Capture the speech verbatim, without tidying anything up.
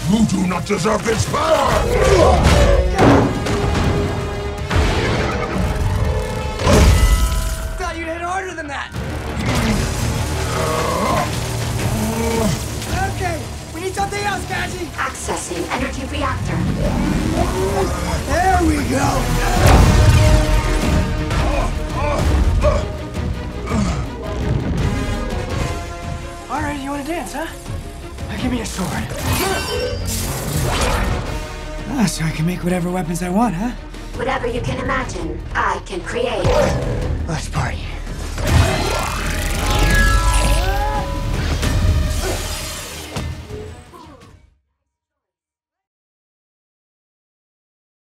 You do not deserve this power! Thought you'd hit harder than that. Okay, we need something else, Badgie. Accessing energy reactor. There we go. All right, you want to dance, huh? Now give me a sword. Ah, so I can make whatever weapons I want, huh? Whatever you can imagine, I can create. Let's party.